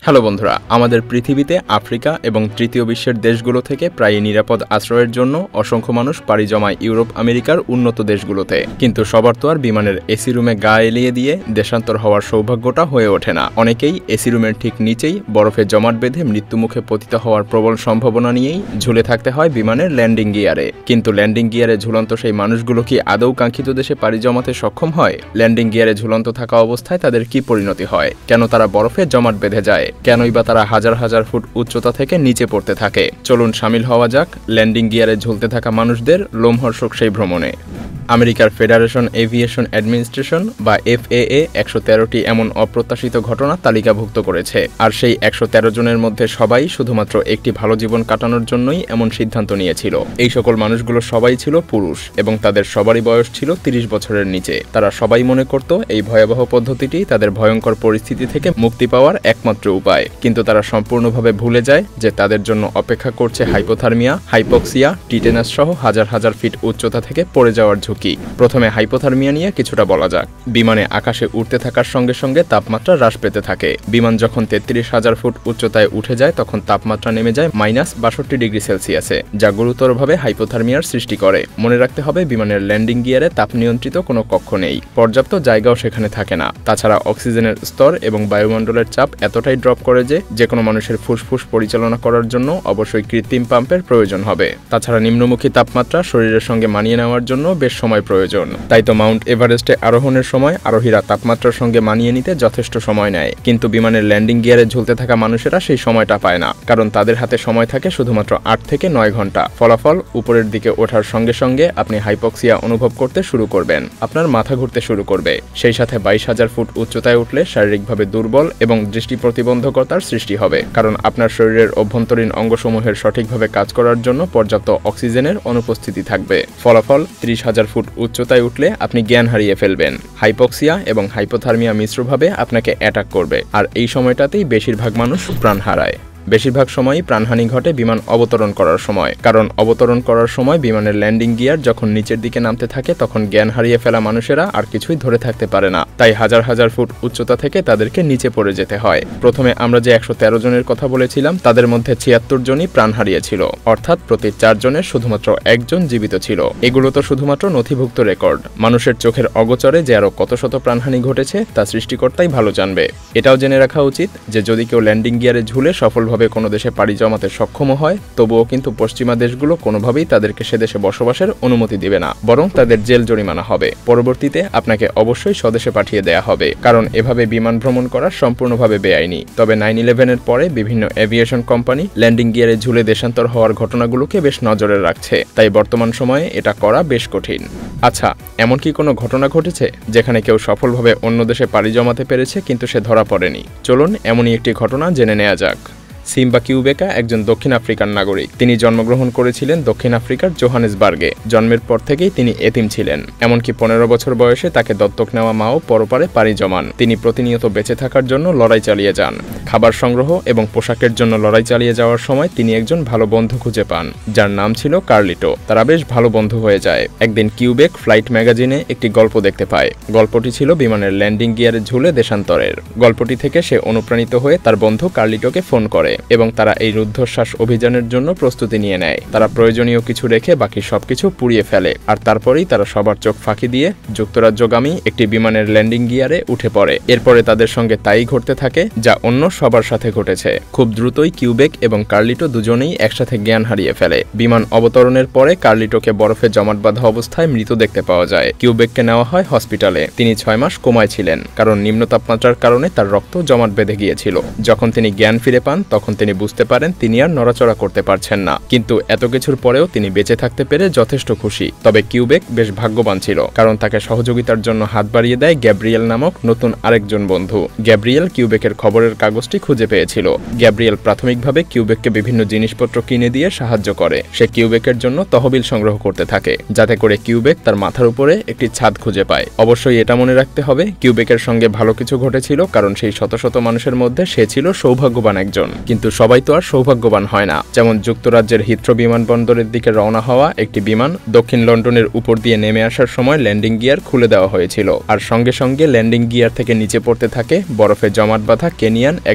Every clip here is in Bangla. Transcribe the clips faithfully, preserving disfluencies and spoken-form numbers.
হ্যালো বন্ধুরা, আমাদের পৃথিবীতে আফ্রিকা এবং তৃতীয় বিশ্বের দেশগুলো থেকে প্রায় নিরাপদ আশ্রয়ের জন্য অসংখ্য মানুষ পাড়ি জমায় ইউরোপ আমেরিকার উন্নত দেশগুলোতে। কিন্তু সবার তো আর বিমানের এসি রুমে গা এলিয়ে দিয়ে দেশান্তর হওয়ার সৌভাগ্যটা হয়ে ওঠে না। অনেকেই এসি রুমের ঠিক নিচেই বরফে জমাট বেঁধে মৃত্যুমুখে পতিত হওয়ার প্রবল সম্ভাবনা নিয়েই ঝুলে থাকতে হয় বিমানের ল্যান্ডিং গিয়ারে। কিন্তু ল্যান্ডিং গিয়ারে ঝুলন্ত সেই মানুষগুলো কি আদৌ কাঙ্ক্ষিত দেশে পাড়ি জমাতে সক্ষম হয়? ল্যান্ডিং গিয়ারে ঝুলন্ত থাকা অবস্থায় তাদের কি পরিণতি হয়? কেন তারা বরফে জমাট বেঁধে যায়? কেনই বা তারা হাজার হাজার ফুট উচ্চতা থেকে নিচে পড়তে থাকে? চলুন সামিল হওয়া যাক ল্যান্ডিং গিয়ারে ঝুলতে থাকা মানুষদের লোমহর্ষক সেই ভ্রমণে। আমেরিকার ফেডারেশন এভিয়েশন অ্যাডমিনিস্ট্রেশন বা এফ এ এ একশো তেরোটি এমন অপ্রত্যাশিত ঘটনা তালিকাভুক্ত করেছে। আর সেই একশো তেরো জনের মধ্যে সবাই শুধুমাত্র একটি ভালো জীবন কাটানোর জন্যই এমন সিদ্ধান্ত নিয়েছিল। এই সকল মানুষগুলো সবাই ছিল পুরুষ এবং তাদের সবারই বয়স ছিল তিরিশ বছরের নিচে। তারা সবাই মনে করত এই ভয়াবহ পদ্ধতিটি তাদের ভয়ঙ্কর পরিস্থিতি থেকে মুক্তি পাওয়ার একমাত্র উপায়। কিন্তু তারা সম্পূর্ণভাবে ভুলে যায় যে তাদের জন্য অপেক্ষা করছে হাইপোথার্মিয়া, হাইপক্সিয়া, টিটেনাস সহ হাজার হাজার ফিট উচ্চতা থেকে পড়ে যাওয়ার ঝুঁকি। প্রথমে হাইপোথার্মিয়া নিয়ে কিছুটা বলা যাক। বিমানে আকাশে উঠতে থাকার সঙ্গে সঙ্গে তাপমাত্রা হ্রাস পেতে থাকে। বিমান যখন তেত্রিশ হাজার ফুট উচ্চতায় উঠে যায় তখন তাপমাত্রা নেমে যায় মাইনাস বাষট্টি ডিগ্রি সেলসিয়াসে, যা গুরুতরভাবে হাইপোথার্মিয়ার সৃষ্টি করে। মনে রাখতে হবে বিমানের ল্যান্ডিং গিয়ারে তাপ নিয়ন্ত্রিত কোনো কক্ষ নেই, পর্যাপ্ত জায়গাও সেখানে থাকে না। তাছাড়া অক্সিজেনের স্তর এবং বায়ুমণ্ডলের চাপ এতটাই ড্রপ করে যে যে কোনো মানুষের ফুসফুস পরিচালনা করার জন্য অবশ্যই কৃত্রিম পাম্পের প্রয়োজন হবে। তাছাড়া নিম্নমুখী তাপমাত্রা শরীরের সঙ্গে মানিয়ে নেওয়ার জন্য বেশ সময় প্রয়োজন। তাই তো মাউন্ট এভারেস্টে আরোহণের সময় আরোহীরা তাপমাত্রার সঙ্গে মানিয়ে নিতে যথেষ্ট সময় নেয়। কিন্তু বিমানের ল্যান্ডিং গিয়ারে ঝুলতে থাকা মানুষেরা সেই সময়টা পায় না, কারণ তাদের হাতে সময় থাকে শুধুমাত্র আট থেকে নয় ঘন্টা। ফলাফল, উপরের দিকে ওঠার সঙ্গে সঙ্গে আপনি হাইপক্সিয়া অনুভব করতে শুরু করবেন, আপনার মাথা ঘুরতে শুরু করবে। সেই সাথে বাইশ হাজার ফুট উচ্চতায় উঠলে শারীরিকভাবে দুর্বল এবং দৃষ্টি প্রতিবন্ধকতার সৃষ্টি হবে, কারণ আপনার শরীরের অভ্যন্তরীণ অঙ্গসমূহের সঠিকভাবে কাজ করার জন্য পর্যাপ্ত অক্সিজেনের অনুপস্থিতি থাকবে। ফলাফল, ত্রিশ হাজার ফুট উচ্চতায় উঠলে আপনি জ্ঞান হারিয়ে ফেলবেন। হাইপক্সিয়া এবং হাইপোথার্মিয়া মিশ্রভাবে আপনাকে অ্যাটাক করবে, আর এই সময়টাতেই বেশিরভাগ মানুষ প্রাণ হারায়। বেশিরভাগ সময়ই প্রাণহানি ঘটে বিমান অবতরণ করার সময়, কারণ অবতরণ করার সময় বিমানের ল্যান্ডিং গিয়ার যখন নিচের দিকে নামতে থাকে তখন জ্ঞান হারিয়ে ফেলা মানুষেরা আর কিছুই ধরে থাকতে পারে না। তাই হাজার হাজার ফুট উচ্চতা থেকে তাদেরকে নিচে পড়ে যেতে হয়। প্রথমে আমরা যে একশো তেরো জনের কথা বলেছিলাম তাদের মধ্যে ছিয়াত্তর জনই প্রাণ হারিয়েছিল, অর্থাৎ প্রতি চার জনের শুধুমাত্র একজন জীবিত ছিল। এগুলো তো শুধুমাত্র নথিভুক্ত রেকর্ড। মানুষের চোখের অগোচরে যে আরো কত শত প্রাণহানি ঘটেছে তা সৃষ্টিকর্তাই ভালো জানবে। এটাও জেনে রাখা উচিত যে যদি কেউ ল্যান্ডিং গিয়ারে ঝুলে সফলভাবে কোনো দেশে পাড়ি জমাতে সক্ষম হয়, তবুও কিন্তু পশ্চিমা দেশগুলো কোনোভাবেই তাদেরকে সে দেশে বসবাসের অনুমতি দিবে না, বরং তাদের জেল জরিমানা হবে। পরবর্তীতে আপনাকে অবশ্যই স্বদেশে পাঠিয়ে দেয়া হবে, কারণ এভাবে বিমান ভ্রমণ করা সম্পূর্ণভাবে বেআইনি। তবে নাইন ইলেভেনের পরে বিভিন্ন এভিয়েশন কোম্পানি ল্যান্ডিং গিয়ারে ঝুলে দেশান্তর হওয়ার ঘটনাগুলোকে বেশ নজরে রাখছে, তাই বর্তমান সময়ে এটা করা বেশ কঠিন। আচ্ছা, এমন কি কোনো ঘটনা ঘটেছে যেখানে কেউ সফলভাবে অন্য দেশে পাড়ি জমাতে পেরেছে কিন্তু সে ধরা পড়েনি? চলুন এমনই একটি ঘটনা জেনে নেওয়া যাক। সিম্বা কিউবেকা একজন দক্ষিণ আফ্রিকার নাগরিক। তিনি জন্মগ্রহণ করেছিলেন দক্ষিণ আফ্রিকার জোহানেসবার্গে। জন্মের পর থেকেই তিনি এতিম ছিলেন, এমনকি পনেরো বছর বয়সে তাকে দত্তক নেওয়া মাও পরপারে পাড়ি জমান। তিনি প্রতিনিয়ত বেঁচে থাকার জন্য লড়াই চালিয়ে যান। খাবার সংগ্রহ এবং পোশাকের জন্য লড়াই চালিয়ে যাওয়ার সময় তিনি একজন ভালো বন্ধু খুঁজে পান, যার নাম ছিল কার্লিটো। তারা বেশ ভালো বন্ধু হয়ে যায়। একদিন কিউবেক ফ্লাইট ম্যাগাজিনে একটি গল্প দেখতে পায়। গল্পটি ছিল বিমানের ল্যান্ডিং গিয়ারে ঝুলে দেশান্তরের। গল্পটি থেকে সে অনুপ্রাণিত হয়ে তার বন্ধু কার্লিটোকে ফোন করে এবং তারা এই রুদ্ধশ্বাস অভিযানের জন্য প্রস্তুতি নিয়ে নেয়। তারা প্রয়োজনীয় কিছু রেখে বাকি সবকিছু পুড়িয়ে ফেলে, আর তারপরেই তারা সবার চোখ ফাঁকি দিয়ে যুক্তরাজ্যগামী একটি বিমানের ল্যান্ডিং গিয়ারে উঠে পড়ে। এরপরে তাদের সঙ্গে তাই ঘটতে থাকে যা অন্য সবার সাথে ঘটেছে। খুব দ্রুতই কিউবেক এবং কার্লিটো দুজনেই একসাথে জ্ঞান হারিয়ে ফেলে। বিমান অবতরণের পরে কার্লিটোকে বরফে জমাট বাঁধা অবস্থায় মৃত দেখতে পাওয়া যায়। কিউবেককে নেওয়া হয় হসপিটালে। তিনি ছয় মাস কোমায় ছিলেন, কারণ নিম্ন তাপমাত্রার কারণে তার রক্ত জমাট বেঁধে গিয়েছিল। যখন তিনি জ্ঞান ফিরে পান তখন তিনি বুঝতে পারেন তিনি আর নড়াচড়া করতে পারছেন না, কিন্তু এত কিছুর পরেও তিনি বেঁচে থাকতে পেরে যথেষ্ট খুশি। তবে কিউবেক বেশ ভাগ্যবান ছিল, কারণ তাকে সহযোগিতার জন্য হাত বাড়িয়ে দেয় গ্যাব্রিয়েল নামক নতুন আরেকজন বন্ধু। গ্যাব্রিয়েল কিউবেকের খবরের কাগজটি খুঁজে পেয়েছিল। গ্যাব্রিয়েল প্রাথমিকভাবে কিউবেককে বিভিন্ন জিনিসপত্র কিনে দিয়ে সাহায্য করে। সে কিউবেকের জন্য তহবিল সংগ্রহ করতে থাকে, যাতে করে কিউবেক তার মাথার উপরে একটি ছাদ খুঁজে পায়। অবশ্যই এটা মনে রাখতে হবে কিউবেকের সঙ্গে ভালো কিছু ঘটেছিল, কারণ সেই শত শত মানুষের মধ্যে সে ছিল সৌভাগ্যবান একজন। কিন্তু সবাই তো আর সৌভাগ্যবান হয় না। যেমন যুক্তরাজ্যের হিথ্রো বিমানবন্দরের দিকে রওনা হওয়া একটি বিমান দক্ষিণ লন্ডনের উপর দিয়ে নেমে আসার সময় ল্যান্ডিং গিয়ার খুলে দেওয়া হয়েছিল, আর সঙ্গে সঙ্গে ল্যান্ডিং গিয়ার থেকে নিচে পড়তে থাকে বরফে জমাট বাঁধা কেনিয়ান এক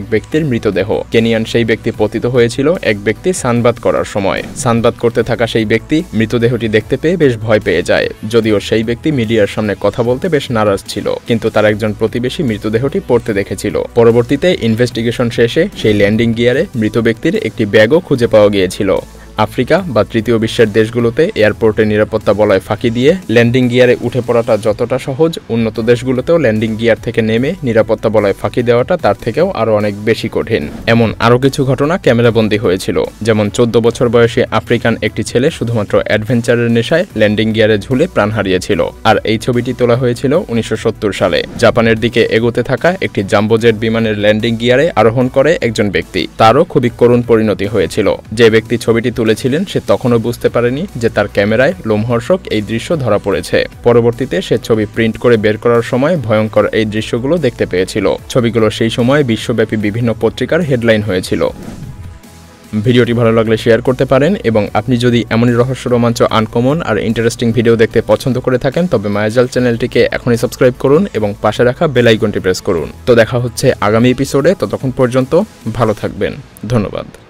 এক ব্যক্তির মৃতদেহ। কেনিয়ান সেই ব্যক্তি পতিত হয়েছিল এক ব্যক্তি সানবাত করার সময়। সানবাত করতে থাকা সেই ব্যক্তি মৃতদেহটি দেখতে পেয়ে বেশ ভয় পেয়ে যায়, যদিও সেই ব্যক্তি মিডিয়ার সামনে কথা বলতে বেশ নারাজ ছিল, কিন্তু তার একজন প্রতিবেশী মৃতদেহটি পড়তে দেখেছিল। পরবর্তীতে ইনভেস্টিগেশন শেষে সেই ল্যান্ডিং গিয়ারে মৃত ব্যক্তির একটি ব্যাগও খুঁজে পাওয়া গিয়েছিল। আফ্রিকা বা তৃতীয় বিশ্বের দেশগুলোতে এয়ারপোর্টে নিরাপত্তা বলয় ফাঁকি দিয়ে ল্যান্ডিং গিয়ারে উঠে পড়াটা যতটা সহজ, উন্নত দেশগুলোতেও ল্যান্ডিং গিয়ার থেকে নেমে নিরাপত্তা বলয় ফাঁকি দেওয়াটা তার থেকেও আরও অনেক বেশি কঠিন। এমন আরও কিছু ঘটনা ক্যামেরাবন্দি হয়েছিল, যেমন চোদ্দ বছর বয়সী আফ্রিকান একটি ছেলে শুধুমাত্র অ্যাডভেঞ্চারের নেশায় ল্যান্ডিং গিয়ারে ঝুলে প্রাণ হারিয়েছিল। আর এই ছবিটি তোলা হয়েছিল উনিশশো সত্তর সালে। জাপানের দিকে এগোতে থাকা একটি জাম্বোজেট বিমানের ল্যান্ডিং গিয়ারে আরোহণ করে একজন ব্যক্তি, তারও খুবই করুণ পরিণতি হয়েছিল। যে ব্যক্তি ছবিটি তুলেছিলেন সে তখনও বুঝতে পারেনি যে তার ক্যামেরায় লোমহর্ষক এই দৃশ্য ধরা পড়েছে। পরবর্তীতে সে ছবি প্রিন্ট করে বের করার সময় ভয়ঙ্কর এই দৃশ্যগুলো দেখতে পেয়েছিল। ছবিগুলো সেই সময় বিশ্বব্যাপী বিভিন্ন পত্রিকার হেডলাইন হয়েছিল। ভিডিওটি ভালো লাগলে শেয়ার করতে পারেন, এবং আপনি যদি এমনই রহস্য, রোমাঞ্চ, আনকমন আর ইন্টারেস্টিং ভিডিও দেখতে পছন্দ করে থাকেন তবে মায়াজাল চ্যানেলটিকে এখনই সাবস্ক্রাইব করুন এবং পাশে রাখা বেল আইকনটি প্রেস করুন। তো দেখা হচ্ছে আগামী এপিসোডে, ততক্ষণ পর্যন্ত ভালো থাকবেন। ধন্যবাদ।